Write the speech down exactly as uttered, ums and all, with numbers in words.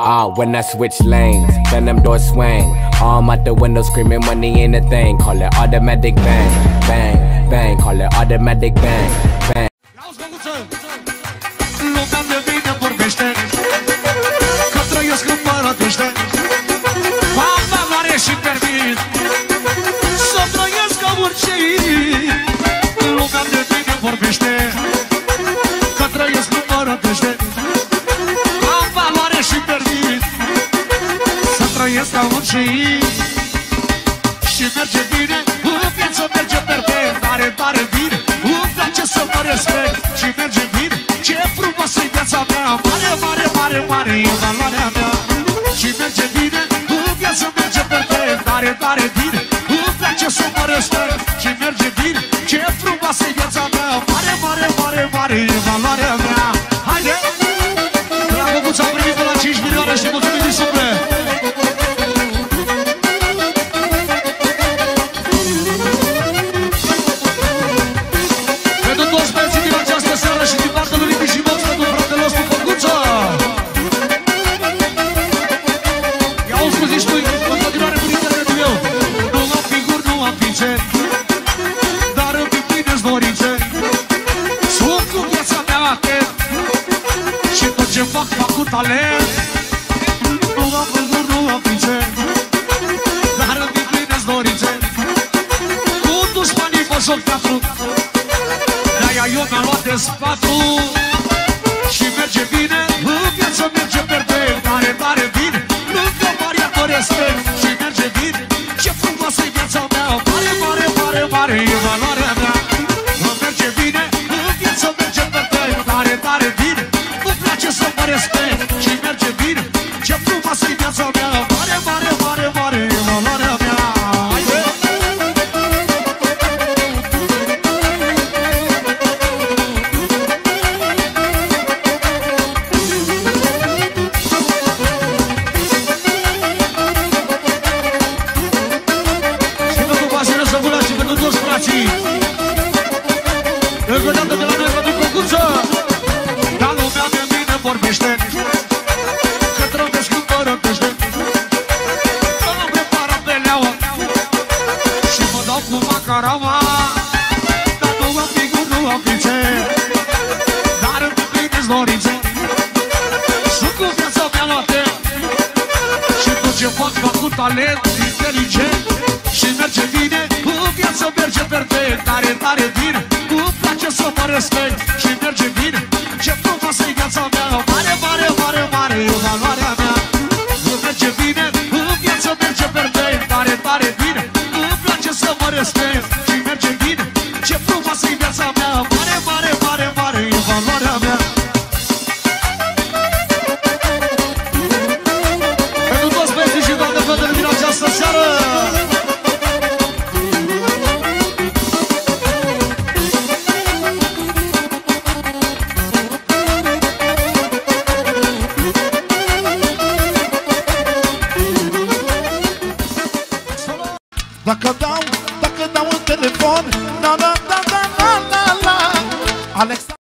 Ah, when I switch lanes, then them doors swing. Arm out the window screaming money ain't a thing. Call it automatic bang, bang, bang. Call it automatic bang, bang. Lumea de bine vorbește, că trăiesc împărătește. Am valoare și permit să trăiesc ca orice. Lumea de bine vorbește, că trăiesc împărătește. Am valoare și permit să trăiesc ca orice. Și merge bine, în viață merge perfect. Tare, tare bine, îmi place să mă respect. Și merge bine, ce frumoasă-i viața mea. Mare, mare, mare, mare e valoarea mea. Și merge bine, în viață merge perfect. Tare, tare bine, îmi place să mă respect. Și merge bine, ce frumoasă-i viața mea. Mare, mare, mare, mare e valoarea mea. Haide! La Băguța am primit la cinci milioane și mulțumim din suflet. Și din partea lui Lipi și Mox pentru fratele nostru Făcuță. Ia auzi cum zici tu, în continuare cu internetul meu. Nu am figuri, nu am ființe, dar îmi pic pline-s dorințe. Sunt cu viața mea atent și tot ce fac, fac cu talent. Nu am figuri, nu am ființe, dar îmi pic pline-s dorințe. Cu dușmanii mă joc teatru, de-aia eu mi-am luat de spatru. Și merge bine, în viață merge perfect. Tare, tare bine, lângă variată respect. Și merge bine, ce frumoasă-i viața mea. Mare, mare, mare, mare e valoarea mea. Îmi merge bine, în viață merge perfect. Tare, tare bine, îmi place să mă respect. Și merge bine, ce frumoasă-i viața mea. Mare, mare, mare, mare e valoarea mea. Haide! Încă o dată de la noi pentru Făcuță. Dar lumea de mine vorbește, că trăiesc împărătește. Că nu prepară pe leaua și mă dau cu macaraua. Dar nu am figuri, nu am ființe, dar îmi pline-s dorințe. Sunt cu viața mea la tem și tot ce fac, fac cu talent inteligent. Și merge bine, în viață merge perfect. Tare, tare bine, îmi place să mă respect. Și merge bine, ce frumoasă-i viața mea. Mare, mare, mare, mare e valoarea mea. Îmi merge bine, în viață merge perfect. Tare, tare bine, îmi place să mă respect. Și merge bine, ce frumoasă-i viața mea. Mare, mare, mare, mare e valoarea mea. Pentru toți băieții și toate fetele din această seară, dacă dau, dacă dau un telefon, na na na na na na, Alex.